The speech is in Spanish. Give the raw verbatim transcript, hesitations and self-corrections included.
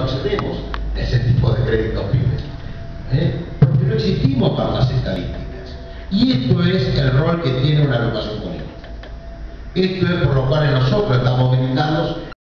accedemos a ese tipo de créditos pymes, ¿eh? porque no existimos para las estadísticas. Y esto es el rol que tiene una agrupación política. Esto es por lo cual nosotros estamos militando